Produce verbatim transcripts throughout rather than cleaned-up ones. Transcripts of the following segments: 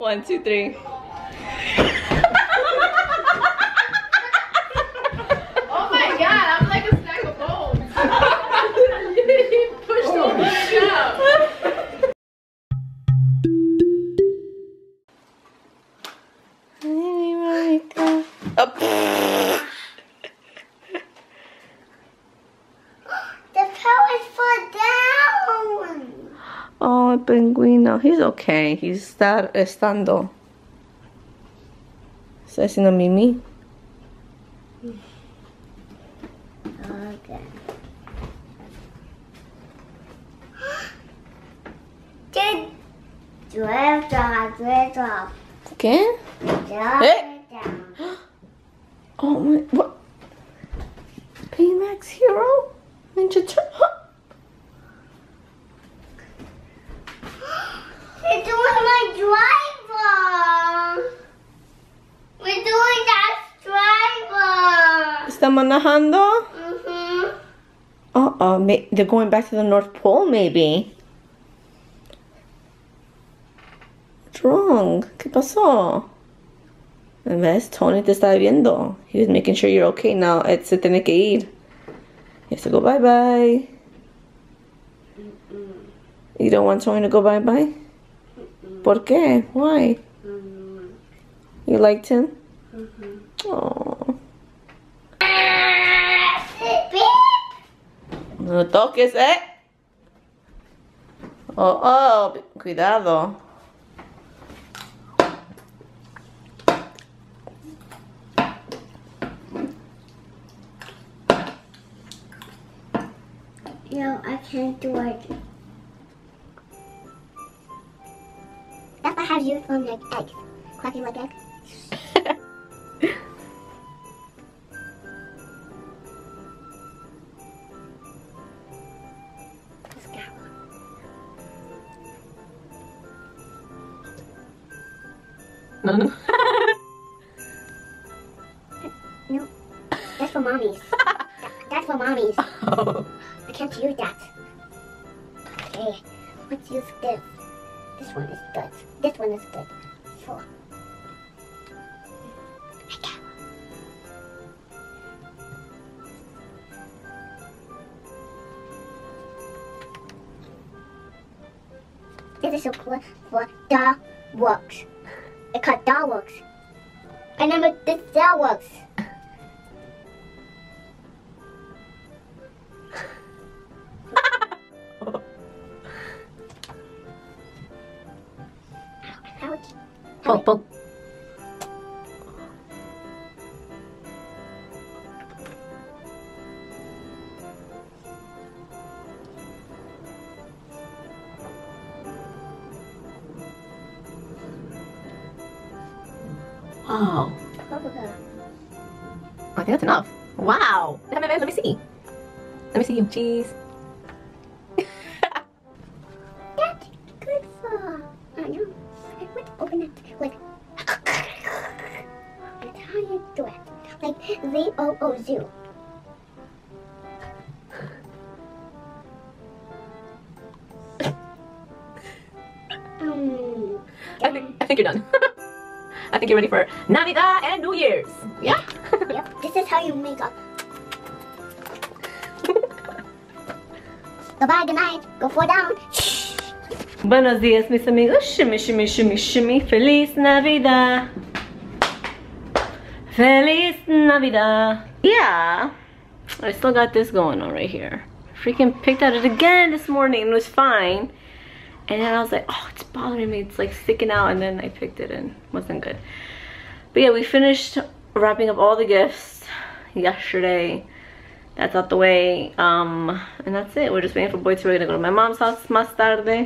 One, two, three. Oh my god, I'm like a stack of bones. He pushed all the way down. Up. The pellets fall down. Oh, el pingüino. He's okay. He's está estando. Está haciendo mimi. Okay. Did drift off, drift off. ¿Qué? Drop Eh. it down. Oh my, what? Baymax Hero? Ninja Turtle? We're doing my driver. We're doing that driver. ¿Está manejando? Mm-hmm. Uh-oh, may- they're going back to the North Pole, maybe. What's wrong? ¿Qué pasó? ¿Ves? Tony te está viendo. He was making sure you're okay now. Ed se tiene que ir. He has to go bye-bye. Mm-mm. You don't want Tony to go bye-bye? Mm-mm. ¿Por qué? Why? Mm-hmm. You liked him? Mm-hmm. Oh. Beep. No toques, eh. Oh, oh, cuidado. No, I can't do it. That's what has you from like eggs. Quacking like eggs. No, no. No, that's for mommies. That- that's for mommies. Oh. I can't use that. Okay, let's use this. This one is good. This one is good. So. This is so cool for dog works. It's called dog works. I remember this dog works. Ouch. Poke, poke. Wow. Bubblegum. I think that's enough. Wow. Let me, let me see. Let me see you. Cheese. That's good for. I know. I would open it like. That's how you do it. Like Z O O zoo. Mm. I think, I think you're done. I think you're ready for Navidad and New Year's. Yeah? Yep. This is how you make up. Goodbye, good night. Go fall down. Buenos dias, mis amigos. Shimmy, shimmy, shimmy, shimmy. Feliz Navidad. Feliz Navidad. Yeah. I still got this going on right here. Freaking picked at it again this morning and it was fine. And then I was like, oh, it's bothering me. It's like sticking out. And then I picked it and it wasn't good. But yeah, we finished wrapping up all the gifts yesterday. That's out the way. Um, and that's it. We're just waiting for Boy to. We're gonna go to my mom's house más tarde.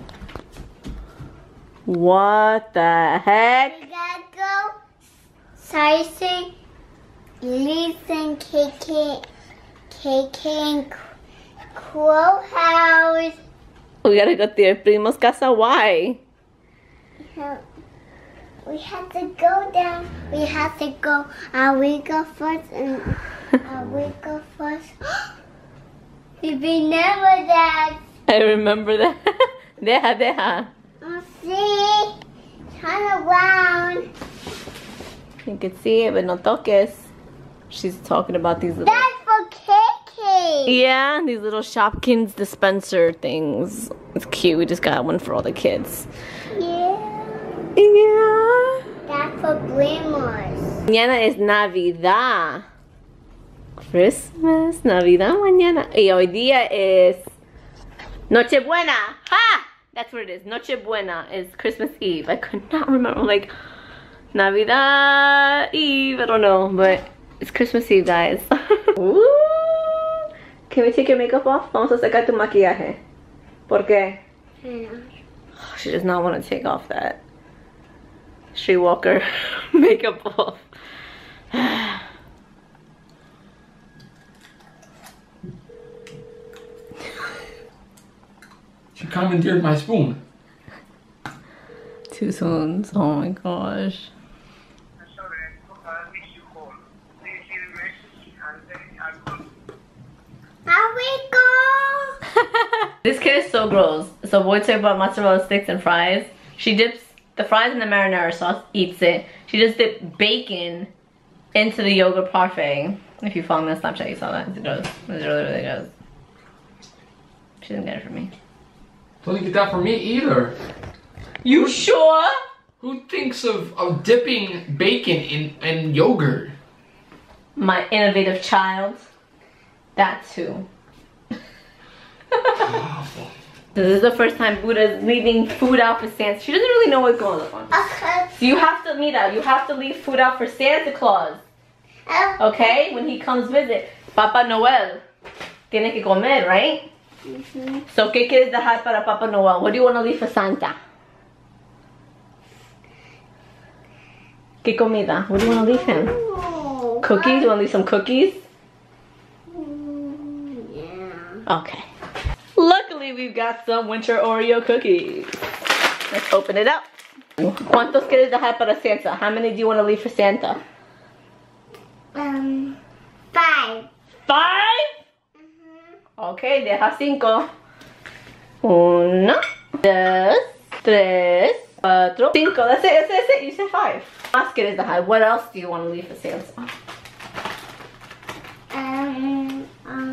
What the heck? We gotta go. Sarcy, listen, K K, K K and Crow House. We gotta go to your primo's casa. Why? We have to go down. We have to go. Uh, we go first and uh, we go first. You remember that? I remember that. Deja, deja. Oh, see? Turn around. You can see it, but no toques. She's talking about these little... That's for Kiki. Yeah, these little Shopkins dispenser things. It's cute. We just got one for all the kids. Yeah. Yeah. That's for Primos. Mañana es Navidad. Christmas, Navidad mañana. Y hoy día es Nochebuena. Ha! That's what it is. Nochebuena is Christmas Eve. I could not remember. Like, Navidad Eve. I don't know. But it's Christmas Eve, guys. Ooh. Can we take your makeup off? Vamos a sacar tu maquillaje. ¿Por qué? She does not want to take off that Streetwalker makeup off. She commandeered my spoon. Two spoons. Oh my gosh. How we go? This kid is so gross. So boy talk about mozzarella sticks and fries. She dips the fries in the marinara sauce, eats it. She just dipped bacon into the yogurt parfait. If you follow me on Snapchat, you saw that. It does. It really, really does. She didn't get it from me. Don't get that for me either. You sure? Who thinks of, of dipping bacon in, in yogurt? My innovative child. That too. This is the first time Buddha's leaving food out for Santa. She doesn't really know what's going on. Okay. So you have to, Mira, you have to leave food out for Santa Claus. Okay? When he comes visit. Papa Noel. Tiene que comer, right? Mm-hmm. So, ¿qué quieres dejar para Papa Noel? What do you want to leave for Santa? ¿Qué comida? What do you want to leave him? Oh, Cookies? You want to leave some cookies? mm, yeah. Okay. Luckily, we've got some winter Oreo cookies. Let's open it up. ¿Cuántos quieres dejar para Santa? How many do you want to leave for Santa? Um, five. Five? Mm-hmm. Okay, deja cinco. Uno, dos, tres, cuatro, cinco. That's it, that's it, that's it. You said five. Más quieres dejar. What else do you want to leave for Santa? Um,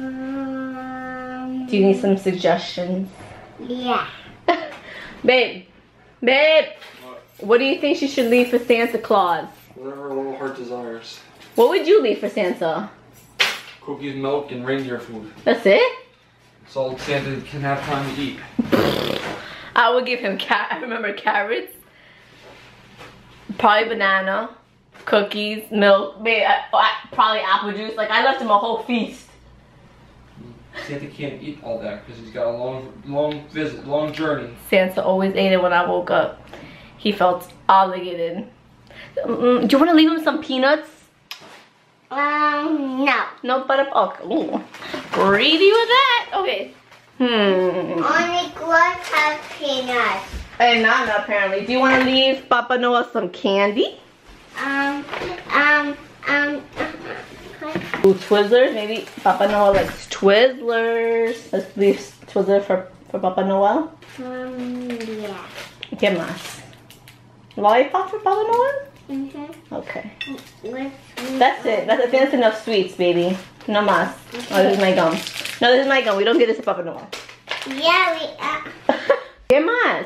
um. Do you need some suggestions? Yeah. Babe, babe, What? what do you think she should leave for Santa Claus? Whatever her little heart desires. What would you leave for Santa? Cookies, milk, and reindeer food. That's it? That's all Santa can have time to eat. I would give him cat. I remember carrots, probably banana, cookies, milk, maybe, uh, probably apple juice. Like I left him a whole feast. Santa can't eat all that because he's got a long, long visit, long journey. Santa always ate it when I woke up. He felt obligated. Mm, do you want to leave him some peanuts? Um, no. No, but okay. Ooh. Greedy with that. Okay. Hmm. Only Claus has peanuts. And Nana apparently. Do you want to leave Papa Noel some candy? Um, um, um. Ooh, Twizzlers. Maybe Papa Noel likes Twizzlers. Let's leave Twizzlers for, for Papa Noel. Um, yeah. ¿Qué más? Lollipop for Papa Noel? Mm-hmm. Okay. What's That's it. That's, I think that's enough sweets, baby. No más. Oh, this is my gum. No, this is my gum. We don't get this to Papa Noel. Yeah, we, uh. ¿Qué más?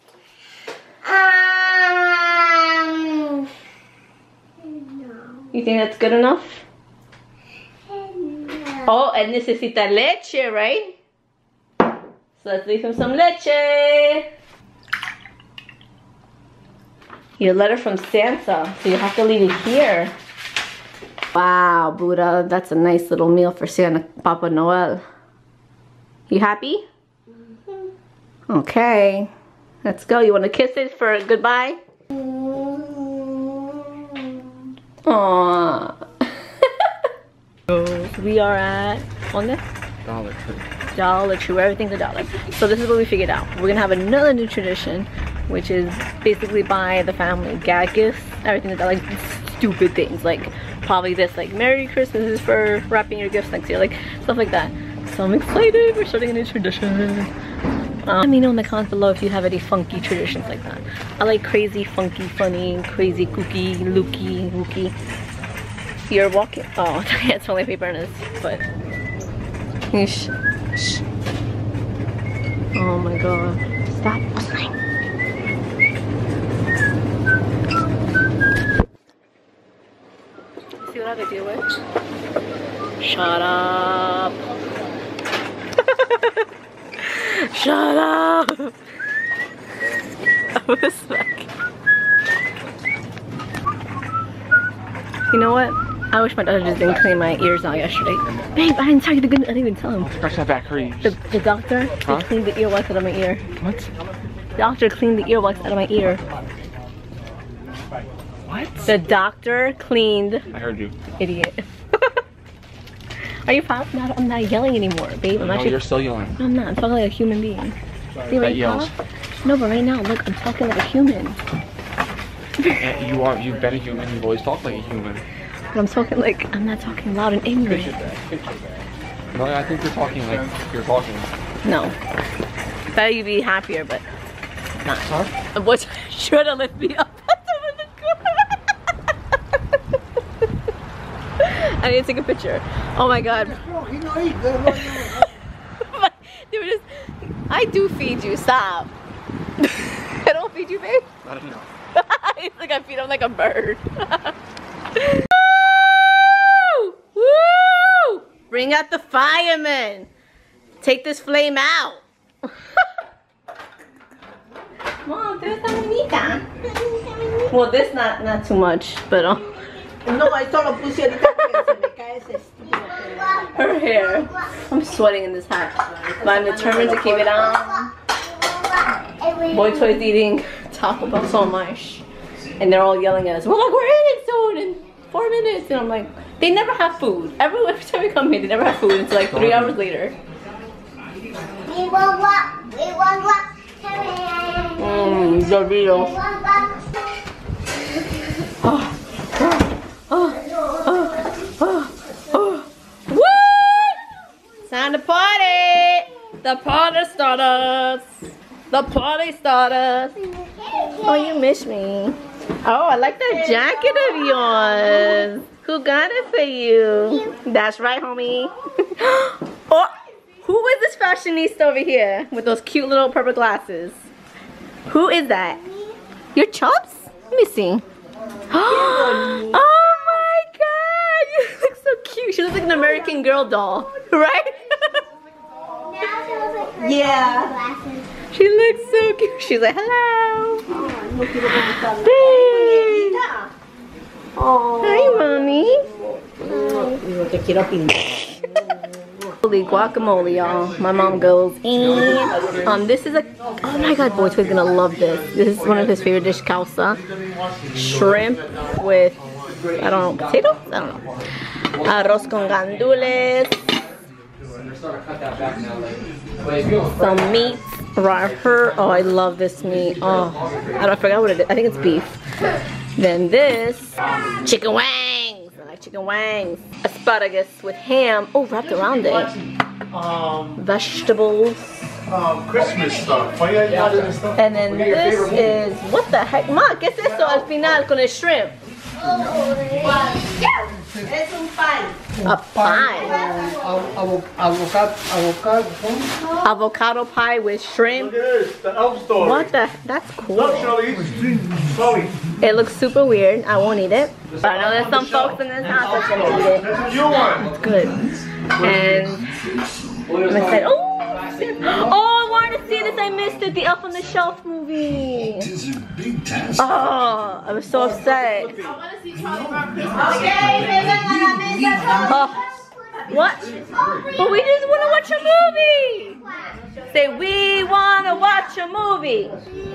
Um. No. You think that's good enough? No. Oh, and necesita leche, right? So let's leave him some leche. Your letter from Santa, so you have to leave it here. Wow, Buddha, that's a nice little meal for Santa Papa Noel. You happy? Mm-hmm. Okay, let's go. You want to kiss it for goodbye? Mm. Aww. We are at ¿Dónde? Dollar Tree. Dollar Tree, where everything's a dollar. So this is what we figured out. We're gonna have another new tradition, which is basically buy the family gag gifts. Everything is like stupid things, like probably this, like Merry Christmas is for wrapping your gifts next year, like stuff like that. So I'm excited. We're starting a new tradition. Um, let me know in the comments below if you have any funky traditions like that. I like crazy, funky, funny, crazy, kooky, looky, wookie. You're walking. Oh, it's only paper in this, but. Shh. Shh. Oh my god. Stop whistling. See what I have to deal with? Shut up. Shut up. I was like, you know what? I wish my daughter just didn't clean my ears out yesterday. Babe, I didn't tell you the good news. I didn't even tell him. Scratch that back, hurry. The, the doctor Huh? he cleaned the earwax out of my ear. What? The doctor cleaned the earwax out of my ear. What? The doctor cleaned. I heard you. Idiot. Are you proud? I'm not, I'm not yelling anymore, babe. I'm No, actually. you're still yelling. No, I'm not. I'm talking like a human being. See, That right yells. now? No, but right now, look, I'm talking like a human. And you are. You've been a human. You've always talked like a human. But I'm talking like, I'm not talking loud and angry. No, I think you're talking like you're talking. No. Better you be happier, but not. Sorry? What's trying to lift me up? I need to take a picture. Oh my god. They were just, I do feed you, stop. I don't feed you, babe. I don't know. It's like I feed him like a bird. Woo! Woo! Bring out the firemen. Take this flame out. Mom, there's esta bonita. Well, this not not too much, but um. No, esto lo puse ahorita porque se me cae ese estúpido. Her hair. I'm sweating in this hat, but I'm determined to keep it on. Boy Toy's eating Taco Bell so much, and they're all yelling at us. We're like, we're eating soon in four minutes, and I'm like, they never have food. Every every time we come here, they never have food until like three hours later. We want what? We want what? Mmm, Dorito. Oh, oh, oh, oh, oh. Woo! Time to party! The party starters! The party starters! Oh, you miss me. Oh, I like that jacket of yours. Who got it for you? That's right, homie. Oh, who is this fashionista over here with those cute little purple glasses? Who is that? Your Chubbs? Let me see. Oh my god! You look so cute. She looks like an American Girl doll, right? Yeah. She looks so cute. She's like, hello. Oh. Hi, mommy. Te quiero pintar. Holy guacamole, y'all. My mom goes in. Um, this is a. Oh my god, Boy Toy's gonna love this. This is one of his favorite dish, causa. Shrimp with, I don't know, potatoes? I don't know. Arroz con gandules. Some meat. Her. Oh, I love this meat. Oh, I don't I forgot what it is. I think it's beef. Then this chicken wings. I like chicken wings. Asparagus with ham. Oh, wrapped around it. Um, Vegetables. um, Christmas stuff. Why you adding this stuff? And then this is, what the heck? Ma, ¿qué es eso al final con el shrimp? Es un pie. A pie. Avocado, avocado, Avocado pie with shrimp. Look at this, the elf story. What the? That's cool. Look, Charlie, eat the Sully. It looks super weird. I won't eat it. But I know there's some folks in this house that's gonna eat it. That's what you want. It's good. And I'm excited. Oh, oh, I wanted to see this. I missed it. The Up on the Shelf movie. Oh, I was so upset. I want to see Charlie Brown Christmas. Oh, what? But we just want to watch a movie. Say, we want to watch a movie.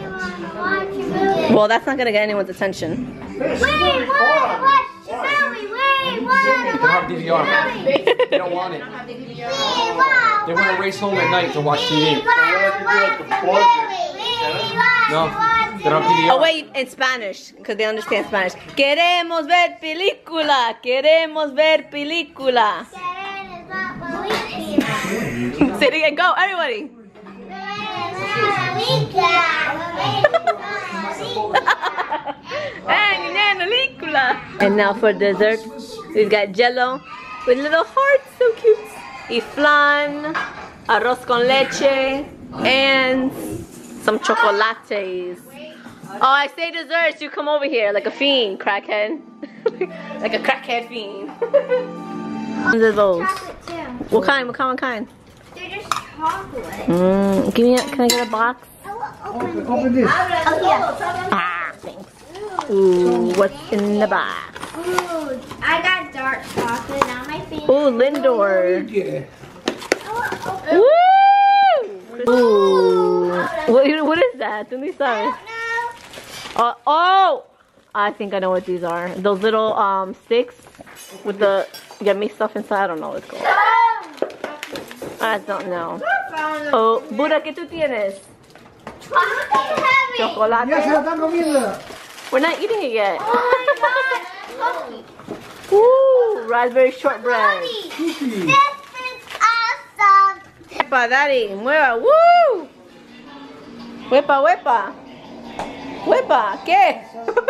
Well, that's not going to get anyone's attention. We want to watch the movie. We want to They don't have watch D the V R. movie. They don't want it. We want They want to race home at night to watch T V. to watch the movie. No, they don't have D V R. Oh, wait, in Spanish, because they understand Spanish. Queremos ver película. Queremos ver película. Say it again. Go, everybody. And now for dessert, we've got jello with little hearts, so cute. Y flan, arroz con leche, and some chocolates. Oh, I say desserts, you come over here like a fiend, crackhead. Like a crackhead fiend. What are those? What kind? What kind? What kind? They're just chocolate. Mm, give me a, can I get a box? Open, open this. Ah, thanks. Ooh, what's in the box? Ooh, I got dark chocolate on my finger. Ooh, Lindor. Yeah. Woo! Ooh. What, what is that? Didn't they say? Uh, oh! I think I know what these are. Those little um sticks with the yummy stuff inside. I don't know what it's called. I don't know. Oh, Buda, ¿qué tú tienes? Chocolate. Ya se la están comiendo. We're not eating it yet. Oh my god. Ooh, raspberry shortbread. This is awesome. Huepa, daddy, mueva. Woo! Huepa, huepa. Huepa, ¿qué?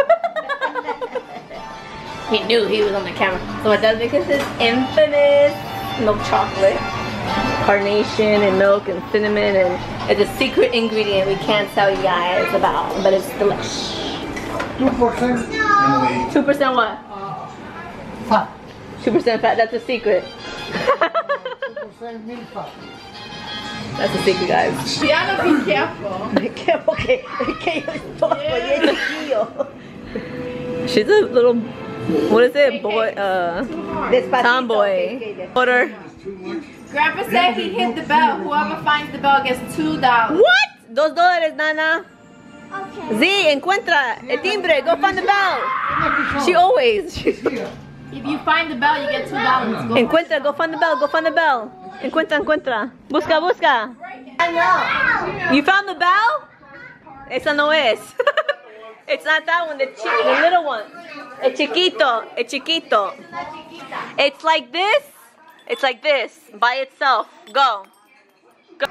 He knew he was on the camera. So what does because it's infamous milk chocolate. Carnation and milk and cinnamon, and it's a secret ingredient we can't tell you guys about, but it's delicious. two percent. Two percent what? Fat. Two percent fat. That's a secret. two percent milk fat. That's a secret, guys. Diana, be careful. Be careful, que, que yo estoy bien chiquillo. She's a little, what is it, boy? Uh, tomboy. Order. Grandpa said he'd hit the bell. Whoever finds the bell gets two dollars. What? Dos dólares, nana. Okay. Z, encuentra el timbre. Go find the bell. She always. If you find the bell, you get two dollars. Go. Encuentra, go find the bell. Go find the bell. Encuentra, encuentra. Busca, busca. You found the bell? Esa no es. It's not that one. The, chi the little one. El chiquito. El chiquito. It's like this. It's like this, by itself. Go. Go.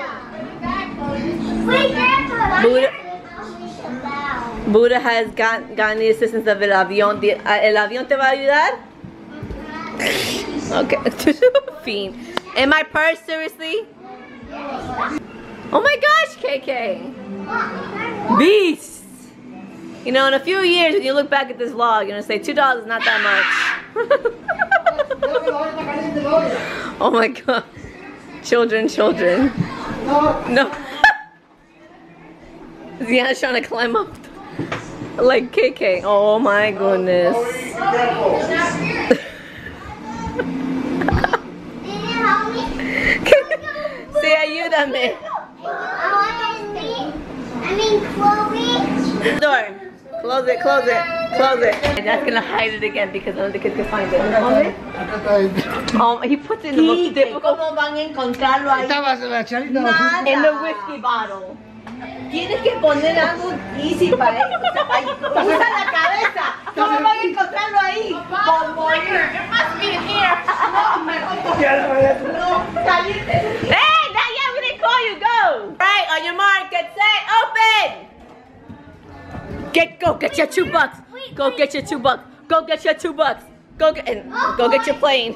Buddha, Buddha has got, gotten the assistance of el avión. The, uh, ¿El avión te va a ayudar? Okay. Fiend. In my purse, seriously? Oh my gosh, K K. Beast. You know, in a few years, when you look back at this vlog, you're going to say two dollars is not that much. Oh my god. Children, children. No. Ziana's trying to climb up. Like K K. Oh my goodness. Say ayúdame. I mean, Chloe. Door. Close it, close it, close it. And that's gonna hide it again because none of the kids can find it. Um, he puts it in the most difficult. ¿Cómo van a encontrarlo ahí? Estaba la charita. Nada. In the whiskey bottle. Tienes que poner algo easy para él. Usa la cabeza. ¿Cómo van a encontrarlo ahí? Liquor. It must be in here. No, caliente. Hey, not yet. We didn't call you. Go. Right, on your mark, get set, open. Get, go get your two bucks. Go get your two bucks. Go get your two bucks. Go get and go get your plane.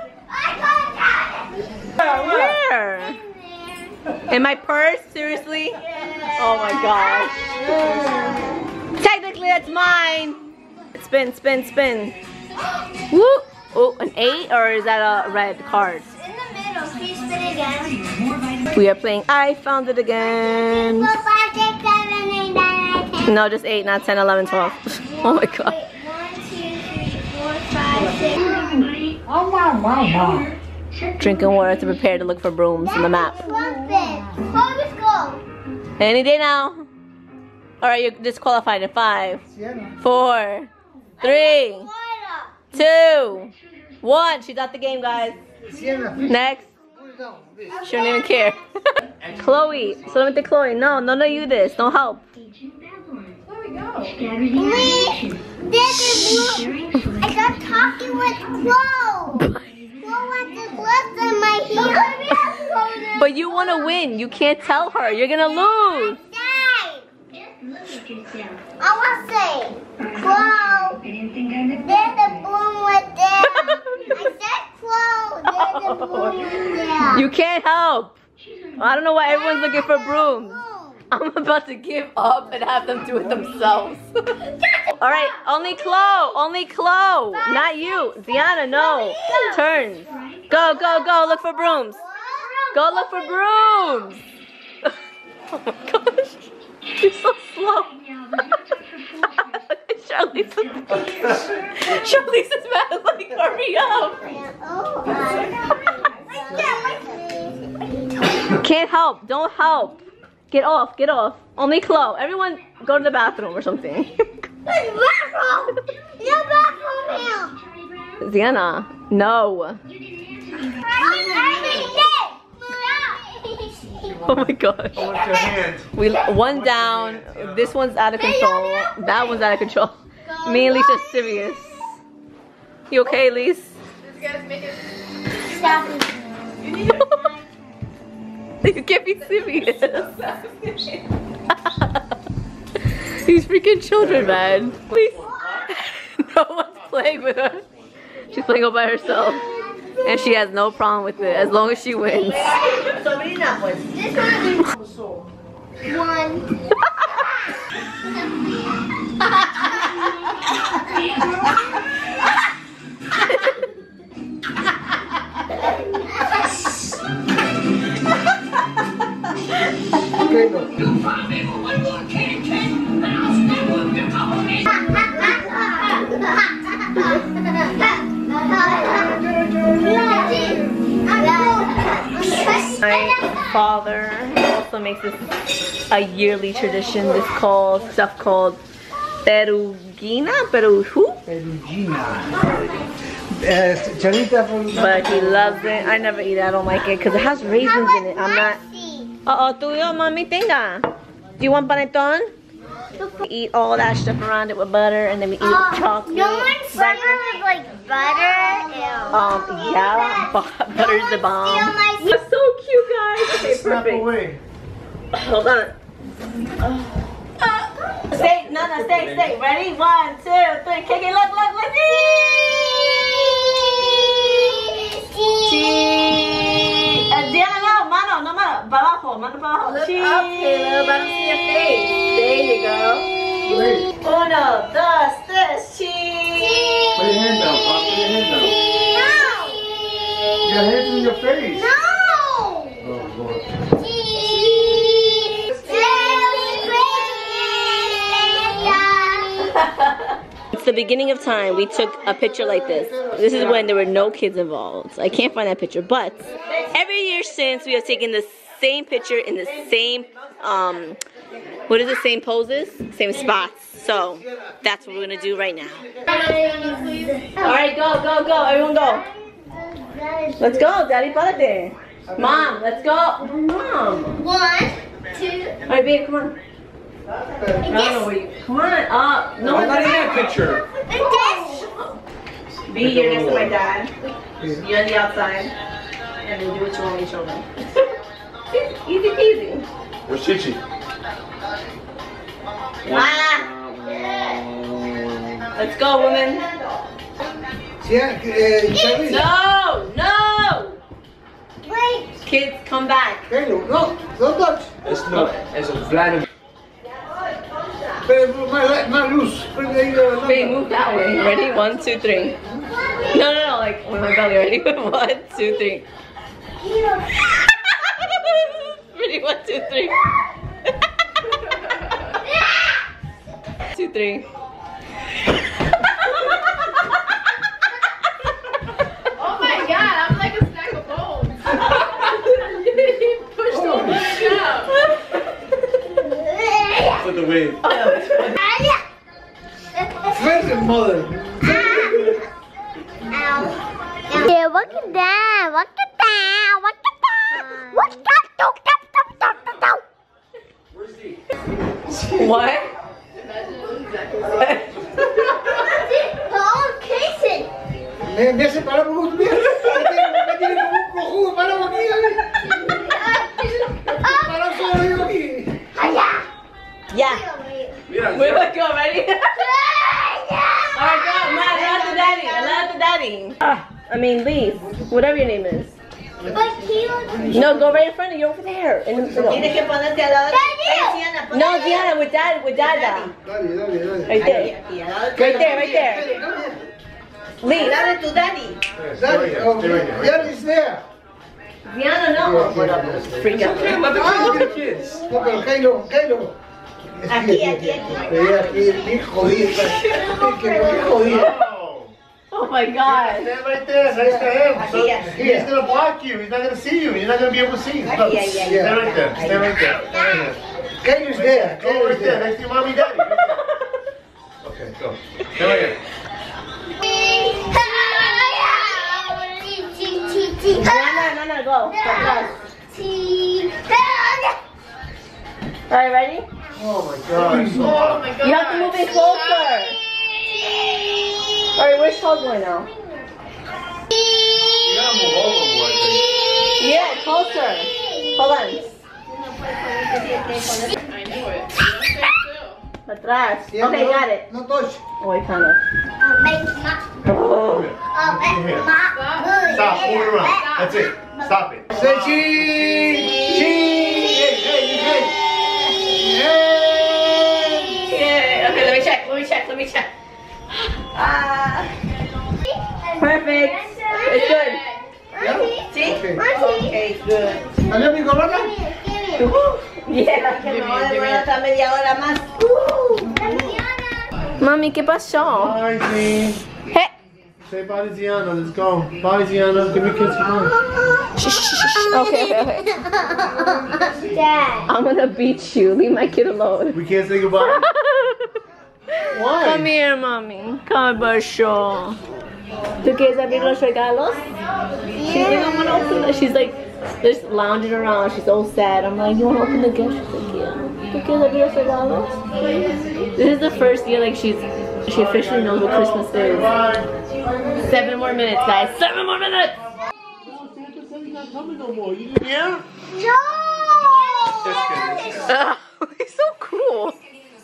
Where? In my purse? Seriously? Oh my gosh. Technically, that's mine. Spin, spin, spin. Woo! Oh, an eight, or is that a red card? In the middle, can you spin again? We are playing I Found It Again. Four, five, six, seven, eight, nine, ten. No, just eight, not ten, eleven, twelve. Oh my god. Wait, one, two, three, four, five, six. Oh, wow, wow, wow. Drinking water to prepare to look for brooms on the map. Oh, let's go. Any day now. Alright, you're disqualified in five, four, three, two, one. She's out the game, guys. Next. She don't even care. Chloe, solamente Chloe. No, no, no, you this. Don't help. Please. This is Blue. I got talking with Chloe. Chloe wants to glisten my hair. But you want to win. You can't tell her. You're gonna lose. I want to say, whoa, there's a boom right there. I said, whoa, there's a boom right there. You can't help. I don't know why everyone's looking for brooms. I'm about to give up and have them do it themselves. All right, only Chloe, only Chloe, not you. Ziana, no. Turns. Go, go, go, look for brooms. Go look for brooms. Oh my gosh, you're so slow. Charlize is, Charlize is mad, like, hurry up. Can't help, don't help. Get off, get off. Only Chloe. Everyone go to the bathroom or something. Bathroom! Your bathroom here! Ziana, no. Oh my gosh. We one down. This one's out of control. That one's out of control. Me and Lisa's serious. You okay, Lise? This guy's making. Stop it. You can't be serious. These freaking children, man. Please. No one's playing with her. She's playing all by herself. And she has no problem with it as long as she wins. Sobrina, pues. This one. One. Okay, no. My father also makes this a yearly tradition. This called stuff called perugina, peru who? Perugina. Uh, Charita for But he loves it. I never eat it. I don't like it because it has raisins in it. I'm not. Uh oh, tuyo, mami, tenga. Do you want panettone? We eat all that stuff around it with butter, and then we eat it with chocolate. No one's Right. butter with like butter. Ew. Um, yeah, bu butter's the bomb. Steal my- It's so cute, guys. Okay, snap perfect. away. Hold on. Stay, no, no, stay, stay. Ready? One, two, three. Kick it, look, look, look. Cheese. Uh, Diana, no, mano, no, mano. Para abajo, mano para abajo. Look Cheese. up, Caleb. I don't see your face. There you go. Wait. Uno, dos, tres. Cheese. Put your hand down, Pop. Put your hand down. Your hands in your face. No! Oh, Lord. It's the beginning of time. We took a picture like this. This is when there were no kids involved. I can't find that picture, but every year since we have taken the same picture in the same, um, what is the same poses, same spots. So that's what we're gonna do right now. All right, go, go, go, everyone go. Let's go, Daddy, párate. Mom, let's go. Mom. One, two, All right, babe, come on. I don't know where you. Come on up. No, I'm not in that picture. this. B, you're next to my dad. You're on the outside. And then do what you want me to show them. Easy peasy. Where's Chichi? Ah! Let's go, woman. Yeah, uh, Charlie. No! No! Wait. Kids, come back. Hello. No, don't touch. It's not. It's a Vladimir. Pero más, más luz. Prende ahí la Babe, lámpara. move that way. Ready? One, two, three. No, no, no, like with my belly. Ready? One, two, three. Ready? One, two, three. Two, three. Oh my god, I'm like a stack of bones. He pushed the woman down. For the win. Fuerte, mother. Yeah, look at that. Look at that. Look at that. Look at that. Look at that. Look at that. What? Oh, Casey. Me, me hace parar por un día. Me tiene como un cojudo parado aquí. daddy. Ah, I mean, Lise. Whatever your name is. But he was... No, go right in front of you over there. In the middle. Tienes que ponerte al lado de Diana. ponte No, al lado de- Diana, with dad, with dada. Dale, dale, dale. Right there. Aquí, al lado de- Right there, right there. Al Lise. lado de tu daddy. Daddy, oh, Daddy is there. Diana, no. Freak out. Okay, let the kids be the kids. No, pero Kailo, Kailo. Aquí, aquí, aquí. Aquí, aquí, bien jodida. Que no me jodida. Oh my God. Stand right there, next to him. So Aquí, aquí. he's gonna block you. He's not gonna see you. You're not gonna be able to see you. Look, Aquí, ahí, ahí. stand right there. Stand right there. Stand right there. Kailo is there. Go Kailo right is there, there. next to your mommy, daddy. Right there. Okay, go. Stand right here. Diana, no, no, go. Go fast. Alright, ready? Oh my God. So Oh my god. You have to move it closer. Alright, where's Todd going now? you gotta move over more, I think. Yeah, closer. Hold on. I knew it. Don't stay still. Atrás. Yeah, Okay, no- got it. No touch. Oh, I kind of. Come here. Stop, move it around. That's it. Stop it. Say cheese. Cheese. Hey, hey, hey. Yeah. Okay, let me check. Let me check. Let me check. Ah. Perfect. It's good. ¿Sí? Okay. Okay, good. ¿Salió mi corona? Yeah. Que me voy a demorar hasta media hora más. Mami, ¿qué pasó? Bye, Jean. Hey. Say bye to Gianna. Let's go. Bye, Gianna. Give me a kiss. Come on. Shh, shh, shh, shh. Okay, okay, okay. Dad. I'm gonna beat you. Leave my kid alone. We can't say goodbye? Why? Come here, mami. Come, Basho. ¿Tú quieres abrir los regalos? She's like, I'm gonna open it. She's like, just lounging around. She's so sad. I'm like, you wanna open the gift? She's like, yeah. ¿Tú quieres abrir los regalos? This is the first year like she's she officially knows what Christmas is. Bye. Seven more minutes, guys. Seven more minutes. Santa said he's not coming no more. You didn't hear? No! Ugh, he's so cool.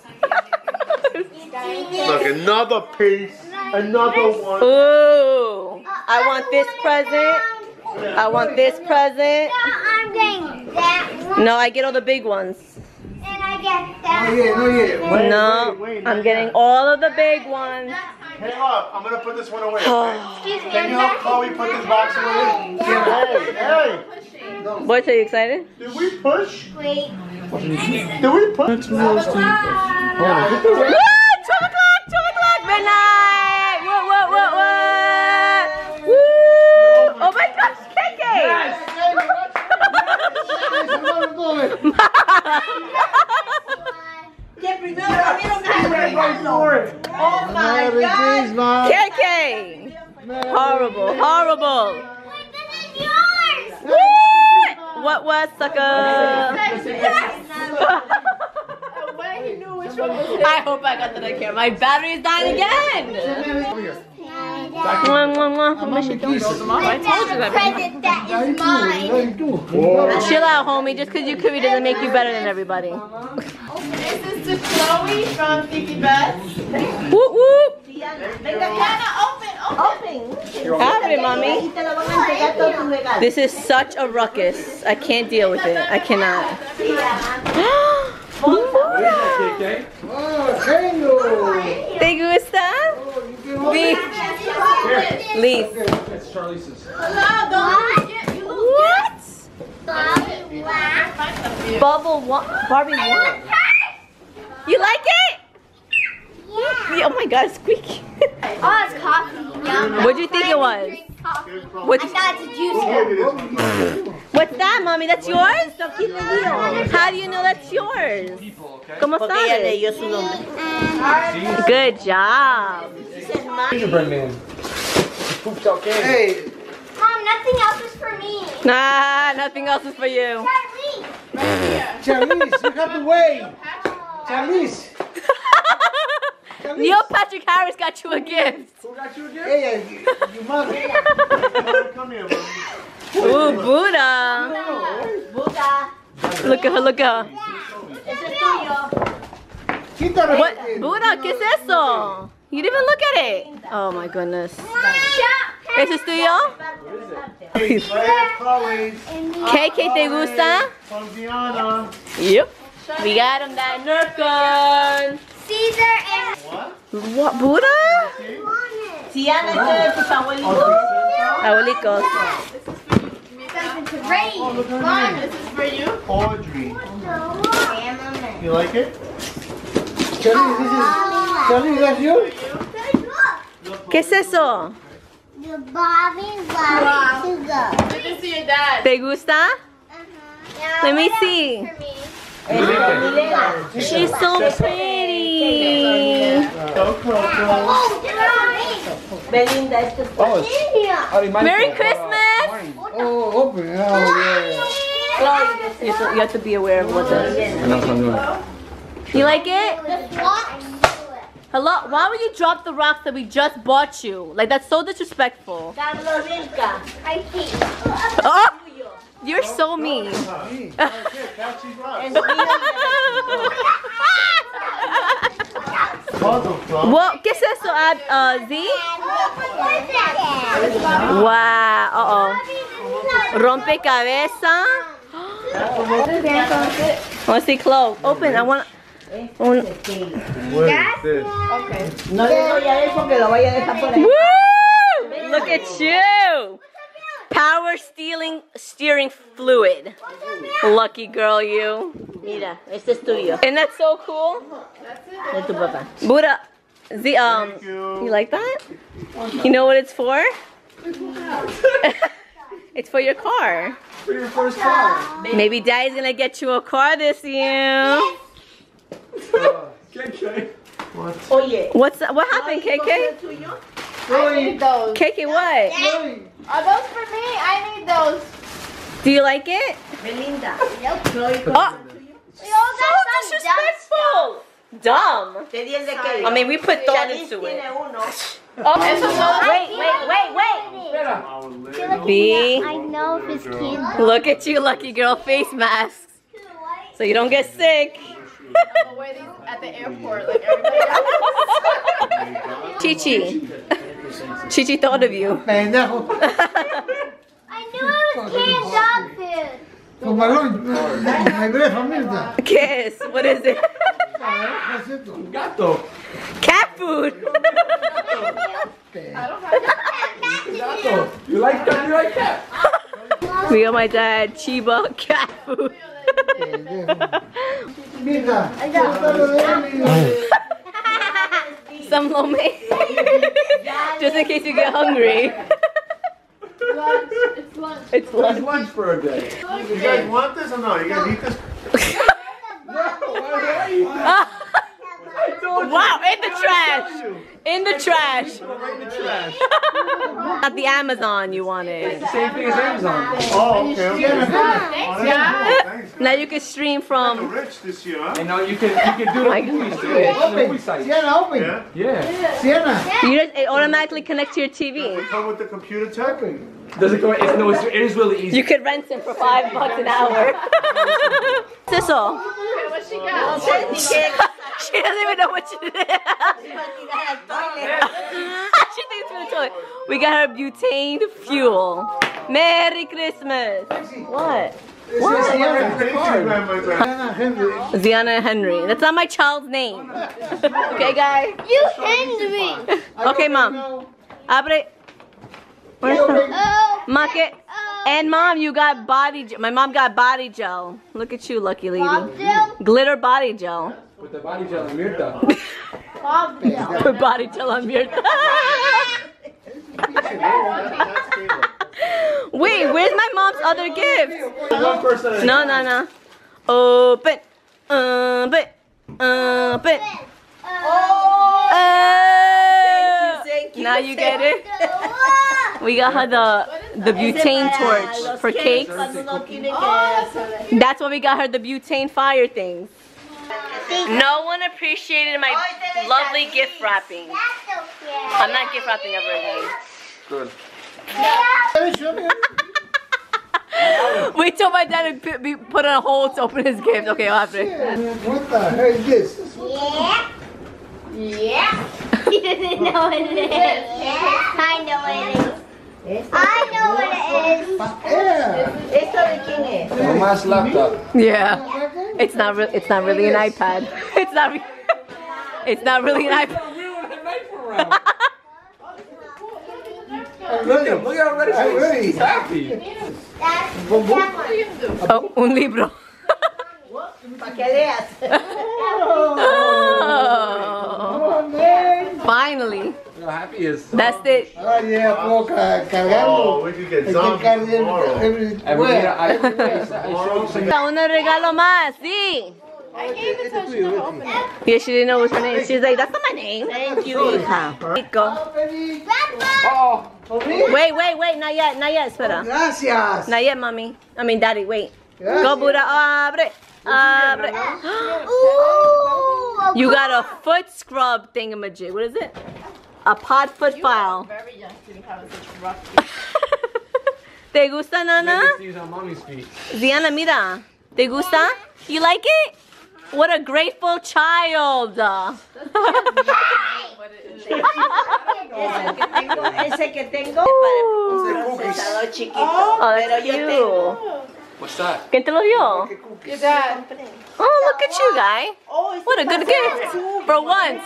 Look, another piece. Another one. Ooh, I want this present. I want this present. No, I'm getting that one. No, I get all the big ones. And I get No that yet, no yet. Wait, No, wait, wait, I'm not getting yet. all of the big ones. Hey, look, I'm gonna put this one away. Oh. Excuse me, Can you help Chloe put this box away? Hey, hey, Boys, are you excited? did we push? Wait. Did we push? Woo! Two o'clock, two o'clock, midnight! What, what, what, what? Woo! Oh my gosh, K K! Que primero comieron hamburger. Oh my God. K K! Horrible, horrible! Wait, this is yours! What? What was, sucker? I hope I got that on camera. My battery is dying again! Mwah, mwah, mwah. I miss you. I told you that. Present that is mine. Chill out, homie. Just because you could doesn't make you better than everybody. This is to Chloe from Kiki Best. Whoop, whoop. Diana, open, open. Have it, mommy. Y te lo van a entregar todos tus regalos. This is such a ruckus. I can't deal with it. I cannot. Okay? Oh, Kailo. ¿Te gusta? Leaf. Leaf. That's Charlize's. What? Bubble what? Barbie what? You like it? Yeah. Oh my god, it's squeaky. Oh, it's coffee. Yum. What'd you think it was? What'd I you, thought it's juice. what's that, mommy? That's yours? How do you know that's yours? ¿Cómo Porque ella sabes? leyó su nombre. Good job. Gingerbread man. Pooped out candy. Hey, Mom, nothing else is for me. Nah, nothing else is for you. Charlie. Charlize, you have to wait. Charlize. Neil Patrick Harris got you a gift. Who got you again? Hey, your mother. Come here, mommy. Ooh, Buddha. Buda. Look at her, look at her. Ese es tuyo. Quítalo. What? Buddha, ¿qué es eso? You didn't even look at it. Oh my goodness. Shut ¿Eso es tuyo? K K, ¿te gusta? Yep. We got him that Nerf gun. Caesar and What, Buddha? Siana, esto es de tus abuelitos. Abuelicos. Ray. This is for you. Audrey. You like it? Charlie, this is Charlie, that's you? ¿Qué es eso? The Bobby Bobby to go. Give this to your dad. ¿Te gusta? Let me see. She's so pretty. Belinda, esto es Oh, it's already mine. Merry Christmas! Oh, open. Oh, yeah. You have, to, you have to be aware of what that is. You like it? Hello? Why would you drop the rocks that we just bought you? Like, that's so disrespectful. Carlos Rilka. I think. Oh! You're so mean. Well, ¿qué es eso, Ab- uh, Z? Wow. Uh-oh. Rompecabezas. I want to see Chloe. Open. I want. Un... What is this? No le doy a él porque lo vaya a dejar por ahí. Woo! Look at you. Power stealing steering fluid. Lucky girl, you. Mira, este es tuyo. Isn't that so cool? De tu papá. Buddha, the um, Thank you. you like that? You know what it's for? It's for your car. For your first car. Maybe Daddy's gonna get you a car this year. K K. Oye. What's that? What happened, K K? I need those. K K, what? Are those for me? I need those. Do you like it? Belinda. Oh, so disrespectful. Dumb. Te di el de Kelly. I mean, we put thought Charlize into it. tiene uno. Oh, Wait, wait, wait, wait. B. I know if it's candy. Look at you, lucky girl. Face masks, so you don't get sick. I'm gonna wear these at the airport like everybody else. Chi Chi. Chi Chi thought of you. Pendejo. I knew it was canned dog food. Fumarón. My breath, Mirta. Kiss. What is it? ¿Qué es esto? Gato. Cat food. Gato. You like that? You like that? Me and my dad, Chiba, cat food. Mirta. Some lo mein. Just in case you get hungry. Lunch. It's lunch. It's It's lunch. lunch for a day. You guys want this or no? You guys eat this? Wow, in the trash. In the trash. Right in the trash. At the Amazon you wanted. Same thing as Amazon. Oh, okay, okay. Thanks, yeah. Thanks. Now you can stream from. Rich this year, huh? And now you can you can do the movies too. On the movie site. Sienna, open. Yeah. Yeah. Sienna. You just, it automatically connects to your T Does V. it come with the computer tech? Does it go? It's, no, it's, it is really easy. You could rent them for five bucks an hour. What's this all? What she got? She doesn't even know what she did. She thinks it's for the toilet. We got her butane fuel. Merry Christmas. What? What? Sienna Henry. Ziana Henry. That's not my child's name. Okay, guys? You Henry. Okay, Mom. Abre. Where's the... Oh. Make it. And Mom, you got body gel. My mom got body gel. Look at you, lucky lady. Glitter body gel. With the body gel and Mirta. Put body gel on Mirta. Wait, where's my mom's other gift? One person at a No, no, no. Open. Open. Open. Oh. Oh. Thank you. Now you get it? We got her the the butane torch for cakes. That's why we got her the butane fire things. No one appreciated my lovely gift wrapping. I'm not gift wrapping ever again. Good. We told my dad to be put on hold to open his gift. Okay, I'll have to. What the hell is this? Yeah. Yeah. He doesn't know what it is. I know what it is. I know what it is. Yeah. ¿Esto de quién es? Mamás laptop. Yeah. It's not real. It's not really an iPad. It's not. Re it's not really an iPad. I'm ready. Look how ready I'm she is. ready. She's happy. That's that one. Oh, un libro. Para que leas. Oh, Oh, man. finally, Look how happy he is. that's it. Ah, yeah, puedo ca- cargarlo. Oh, we could get Hay que zombies cargar tomorrow. every- And we need a- I- I showed you some- Un regalo más, sí. I gave it to her. She never opened it. Yeah, she didn't know what her name. She's like, that's not my name. Thank you, hija. Go. Oh, Wait, wait, wait. Not yet. Not yet. Espera. Gracias. Not yet, mommy. I mean, daddy. Wait. Gracias. Go, Buddha. Abre. Abre. Ooh. You got a foot scrub thingamajig. What is it? A pod foot You file. are very young to be having such rough feet. ¿Te gusta, Nana? maybe it's on mommy's feet. Diana, mira. ¿Te gusta? You like it? What a grateful child. But it is. Ese que tengo, ese que tengo para un procesador chiquito. Oh, Pero that's yo cute. tengo. What's that? ¿Quién te lo dio? Your dad. Oh, look at you, guy. Oh, What a good gift. For once.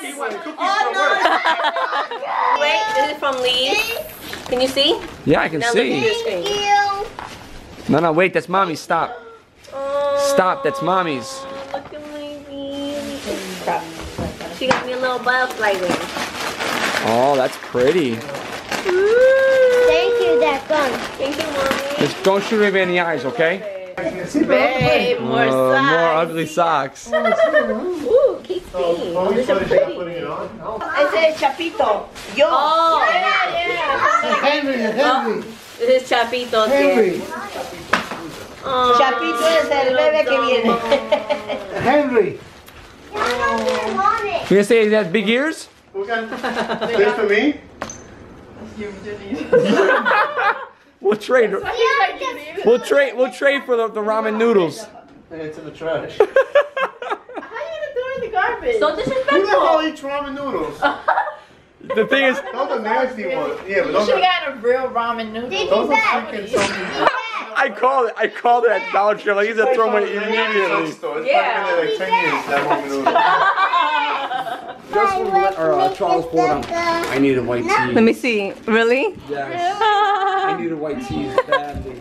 Wait, this is from Lee's. Can you see? Yeah, I can Now look at your see. screen. You. No, no, wait, that's mommy's. Stop. Oh, Stop, that's mommy's. Look at my baby. She got me a little butterfly wing. Oh, that's pretty. Thank you, that gun. Thank you, mommy. Just don't shoot me in the eyes, okay? Babe, more Uh, more socks. ugly socks. Ooh, Kate Spade. Oh, These you are putting pretty. putting it on? Ese es Chapito. Yo. Oh, Henry, Henry. this is Chapito. Henry. Oh, Chapito es el bebé que viene. Henry. I want it. You gonna say he has big ears? Who got this for me? You didn't. We'll trade. Yeah, We'll trade. We'll trade for the, the ramen noodles. It's in the trash. How you gonna throw it in the garbage? so Who the disrespectful. hell eats ramen noodles? The thing is, Those are nasty ones. Yeah, but You those should are, have gotten a real ramen noodle. Did those you are bet? freaking something. I called it. I called it at Dollar Tree. Like he's gonna throw away immediately. It's probably Yeah. been there like ten years, that ramen noodle. Just when we let- or, uh, Charles poured them. I need a white tea. Let me see. Really? Yes. I need a white tea badly.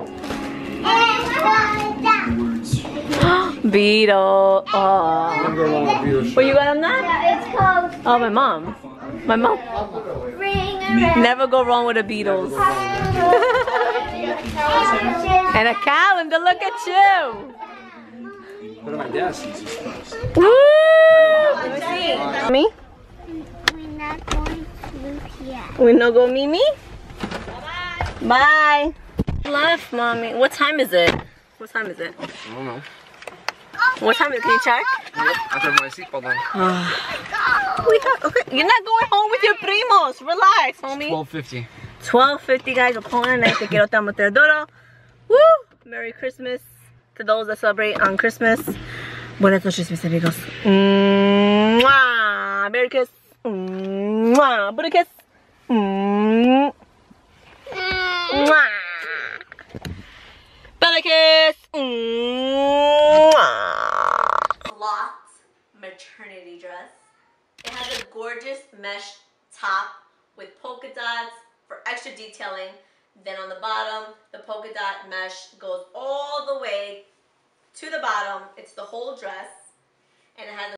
Beetle. Oh. I'm going on a beer Where you got on that? It's called Oh, my mom. My mom. Ring Around. Never go wrong with the Beatles. And a calendar. Look at you. Put it on my desk. Woo! Let me see. Me? We're not going to look yet. We no go Mimi? Bye. Left, mommy. What time is it? What time is it? I don't know. What time is it? Can you check? I put my seatbelt on. We got, okay. You're not going home with your primos. Relax, homie. twelve fifty. twelve fifty, guys. We're pulling in. Te quiero tanto, te adoro. Woo! Merry Christmas to those that celebrate on Christmas. Buenas noches, mis amigos. Mwah! Merry kiss. Mwah! Buddha kiss. Mwah! Bella kiss. Cloth maternity dress. It has a gorgeous mesh top with polka dots for extra detailing. Then on the bottom, the polka dot mesh goes all the way to the bottom. It's the whole dress, and it has a